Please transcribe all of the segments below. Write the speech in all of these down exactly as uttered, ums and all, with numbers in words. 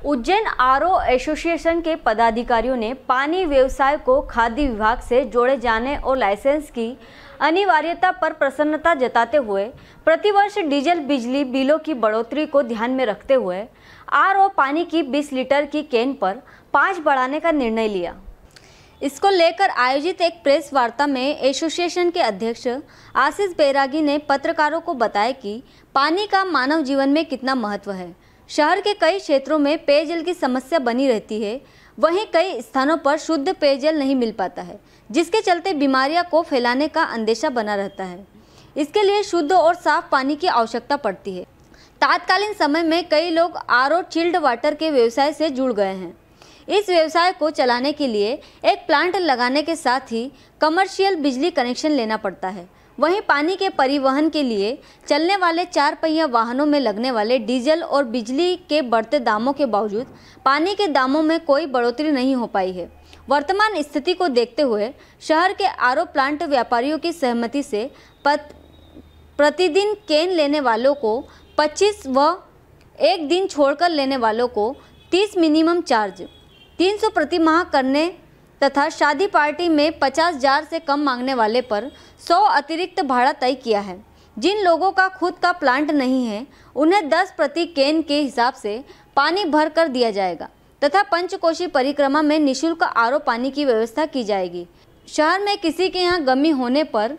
Ujjain RO association के पदाधिकारियों ने पानी व्यवसाय को खाद्य विभाग से जोड़े जाने और लाइसेंस की अनिवार्यता पर प्रसन्नता जताते हुए प्रतिवर्ष डीजल बिजली बिलों की बढ़ोतरी को ध्यान में रखते हुए आरओ पानी की बीस लीटर की कैन पर पाँच बढ़ाने का निर्णय लिया। इसको लेकर आयोजित एक प्रेस वार्ता में एसोसिएशन के अध्यक्ष आशीष बैरागी ने पत्रकारों को बताया कि पानी का मानव जीवन में कितना महत्व है। शहर के कई क्षेत्रों में पेयजल की समस्या बनी रहती है, वहीं कई स्थानों पर शुद्ध पेयजल नहीं मिल पाता है, जिसके चलते बीमारियां को फैलाने का अंदेशा बना रहता है। इसके लिए शुद्ध और साफ पानी की आवश्यकता पड़ती है। तात्कालीन समय में कई लोग आरओ चिल्ड वाटर के व्यवसाय से जुड़ गए हैं। इस व्यवसाय को चलाने के लिए एक प्लांट लगाने के साथ ही कमर्शियल बिजली कनेक्शन लेना पड़ता है। वहीं पानी के परिवहन के लिए चलने वाले चार पहिया वाहनों में लगने वाले डीजल और बिजली के बढ़ते दामों के बावजूद पानी के दामों में कोई बढ़ोतरी नहीं हो पाई है। वर्तमान स्थिति को देखते हुए शहर के आरओ प्लांट व्यापारियों की सहमति से प्रतिदिन कैन लेने वालों को पच्चीस व एक दिन छोड़कर लेने वालों को तीस मिनिमम चार्ज तीन सौ प्रति माह करने तथा शादी पार्टी में पचास जार से कम मांगने वाले पर सौ अतिरिक्त भाड़ा तय किया है। जिन लोगों का खुद का प्लांट नहीं है उन्हें दस प्रति कैन के हिसाब से पानी भर कर दिया जाएगा तथा पंचकोशी परिक्रमा में निःशुल्क आरओ पानी की व्यवस्था की जाएगी। शहर में किसी के यहाँ गमी होने पर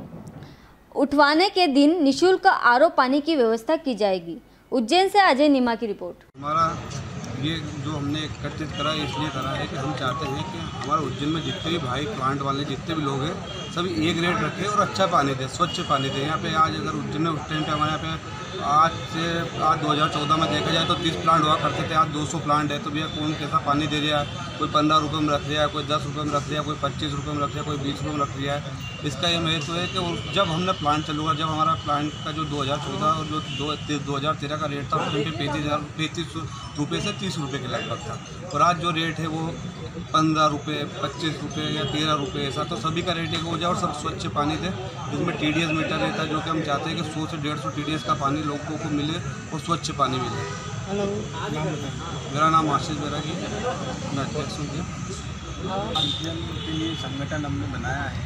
उठवाने के दिन निःशुल्क आरओ पानी की व्यवस्था की जाएगी। उज्जैन से अजय नीमा की रिपोर्ट। हमारा ये जो हमने एकत्रित करा इसलिए करा है कि हम चाहते हैं कि हमारे उज्जैन में जितने भी भाई प्लांट वाले जितने भी लोग हैं सभी एक रेट रखें और अच्छा पानी दें, स्वच्छ पानी दें। यहाँ पे आज अगर उज्जैन में उस टाइम पे हमारे यहाँ पे आज से आज दो हज़ार चौदह में देखा जाए तो तीस प्लांट हुआ करते थे, आज दो सौ प्लांट है। तो भैया कौन कैसा पानी दे दिया, कोई पंद्रह रुपये में रख दिया है, कोई दस रुपये में रख दिया, कोई पच्चीस रुपये में रख दिया, कोई बीस रुपये में रख दिया है। इसका ये महत्व है कि जब हमने प्लांट चालू हुआ, जब हमारा प्लांट का जो दो हज़ार चौदह और जो दो दो हज़ार तेरह का रेट था उस टाइम पे पैंतीस हज़ार पैंतीस रुपये से तीस रुपये के लगभग था, और आज जो रेट है वो पंद्रह रुपये पच्चीस रुपये या तेरह रुपये ऐसा। तो सभी का रेट एक हो जाए और सब स्वच्छ पानी दे। इसमें टी डी एस मीटर रहता है जो कि हम चाहते हैं कि सौ से डेढ़ सौ टी डी एस का पानी लोगों को मिले और स्वच्छ पानी मिले। हेलो, मेरा नाम आशीष बैरागी, मैं अध्यक्ष हूँ। उज्जैन के लिए संगठन हमने बनाया है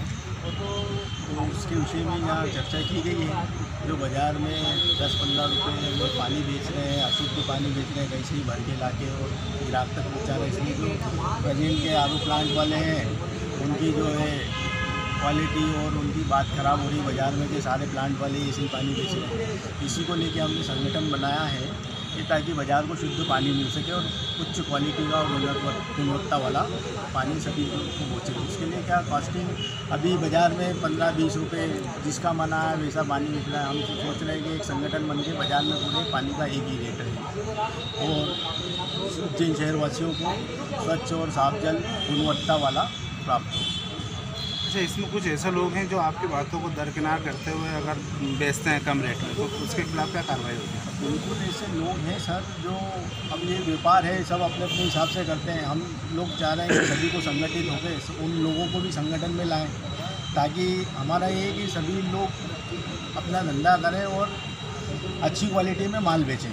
तो उसके विषय में यहाँ चर्चा की गई है। जो बाज़ार में दस पंद्रह रुपये में पानी बेच रहे हैं, अशुद्ध पानी बेच रहे हैं, कैसे ही भर के ला के और ग्राहक तक पहुँचा रहे हैं। इसलिए जो प्रेजेंट के आरओ प्लांट वाले हैं उनकी जो है क्वालिटी और उनकी बात ख़राब हो रही है बाज़ार में कि सारे प्लांट वाले ऐसे ही पानी बेच रहे हैं। इसी को लेके हमने संगठन बनाया है कि ताकि बाज़ार को शुद्ध पानी मिल सके और उच्च क्वालिटी का और गुणवत्ता वाला पानी सभी को पहुँचे। उसके लिए क्या कॉस्टिंग अभी बाज़ार में पंद्रह बीस रुपये जिसका मना है वैसा पानी मिल रहा है। हम तो सोच रहे हैं कि एक संगठन बन के बाज़ार में पूरे पानी का एक ही रेट रहे और उज्जैन शहरवासियों को स्वच्छ और साफ जल गुणवत्ता वाला प्राप्त हो। अच्छा, इसमें कुछ ऐसे लोग हैं जो आपकी बातों को दरकिनार करते हुए अगर बेचते हैं कम रेट में, तो उसके खिलाफ क्या कार्रवाई होगी? बिल्कुल ऐसे लोग हैं सर जो अब ये व्यापार है, सब अपने अपने हिसाब से करते हैं। हम लोग चाह रहे हैं कि सभी को संगठित होकर उन लोगों को भी संगठन में लाएं, ताकि हमारा ये है कि सभी लोग अपना धंधा करें और अच्छी क्वालिटी में माल बेचें।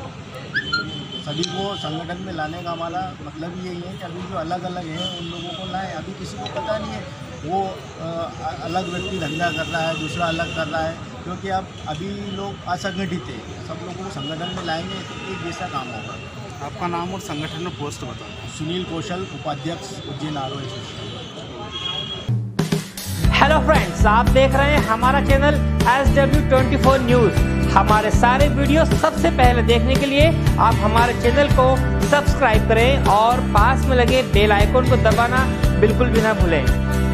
सभी को संगठन में लाने का हमारा मतलब यही है कि अभी जो अलग अलग हैं उन लोगों को लाएं। अभी किसी को पता नहीं है, वो आ, अलग व्यक्ति धंधा कर रहा है, दूसरा अलग कर रहा है, क्योंकि अब अभी लोग असंगठित हैं। सब लोगों को संगठन में लाएंगे तो एक जैसा काम होगा। आपका नाम और संगठन में पोस्ट बताओ। सुनील कौशल, उपाध्यक्ष, Ujjain RO association. Hello friends, आप देख रहे हैं हमारा channel S W twenty four news. हमारे सारे वीडियो सबसे पहले देखने के लिए आप हमारे चैनल को सब्सक्राइब करें और पास में लगे बेल आइकन को दबाना बिल्कुल भी ना भूलें।